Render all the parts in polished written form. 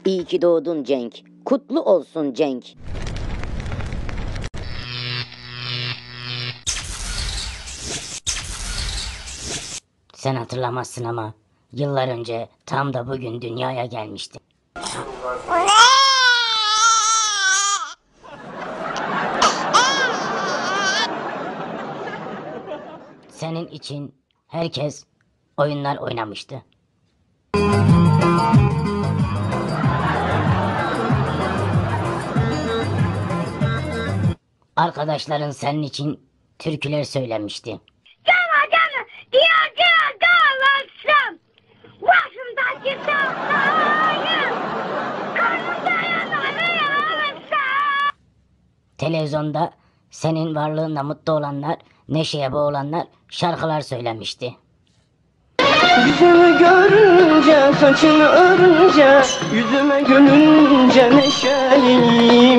İyi ki doğdun Cenk. Kutlu olsun Cenk. Sen hatırlamazsın ama yıllar önce tam da bugün dünyaya gelmişti. Senin için herkes oyunlar oynamıştı. Arkadaşların senin için türküler söylemişti. Cana cana diyeceğim dağılsın. Başımdaki sağlayın. Karnımda yanarı Televizyonda senin varlığınla mutlu olanlar, neşeye boğulanlar şarkılar söylemişti. Yüzümü görünce, saçını örünce, yüzüme gülünce neşeliyim.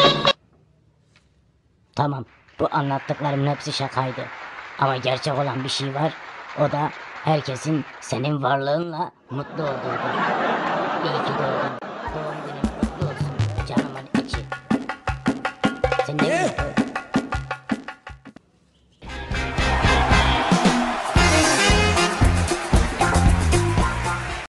Tamam, bu anlattıklarımın hepsi şakaydı. Ama gerçek olan bir şey var, o da herkesin senin varlığınla mutlu olduğudur. İyi ki doğdun, doğum günün kutlu olsun canımın içi. Sen ne